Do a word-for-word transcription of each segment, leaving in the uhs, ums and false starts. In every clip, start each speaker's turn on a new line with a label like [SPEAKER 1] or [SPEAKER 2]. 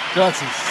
[SPEAKER 1] Gracias.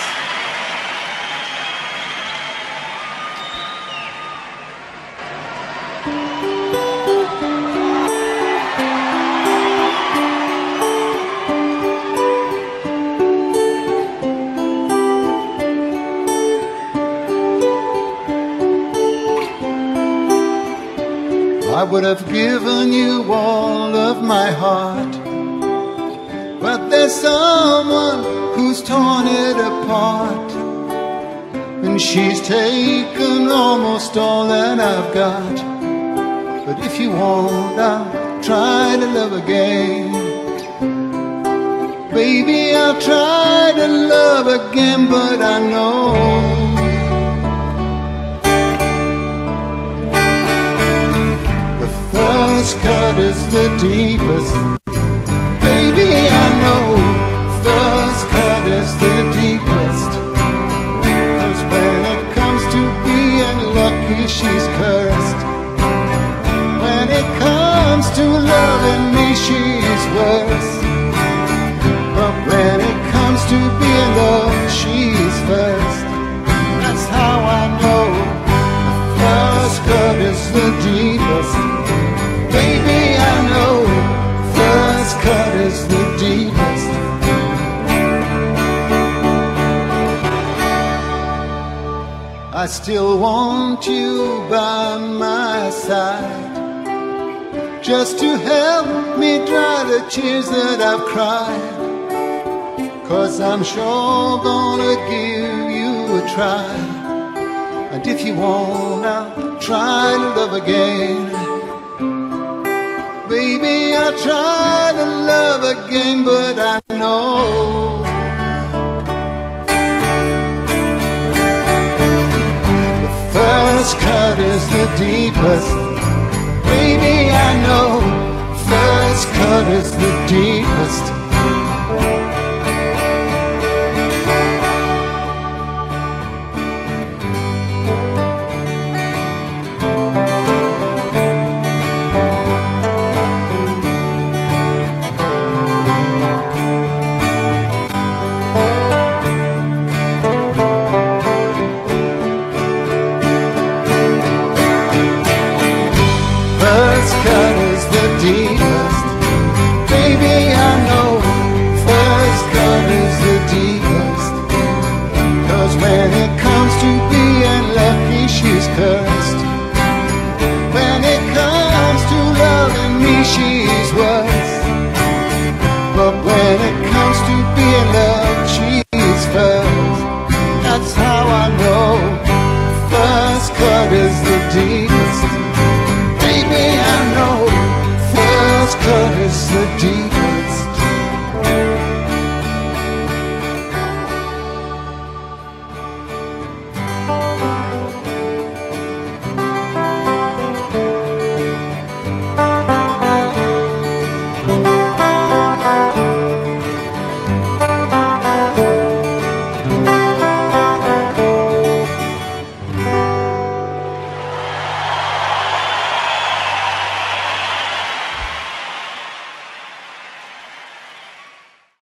[SPEAKER 2] I would have given you all of my heart, but there's someone who's torn it apart, and she's taken almost all that I've got. But if you want, I'll try to love again. Baby, I'll try to love again, but I know first cut is the deepest. Baby, I know first cut is the deepest. 'Cause when it comes to being lucky, she's cursed. When it comes to loving me, she's worse. But when it comes to being loved, she's first. That's how I know first cut is the deepest. Baby, I know first cut is the deepest. I still want you by my side, just to help me dry the tears that I've cried. 'Cause I'm sure gonna give you a try, and if you want, I'll try to love again. Baby, I'll try to love again, but I know the first cut is the deepest. Baby, I know first cut is the deepest. First cut is the deepest. Baby, I know first cut is the deepest. 'Cause when it comes to being lucky, she's cursed. When it comes to loving me, she's worse. But when it comes to being lucky,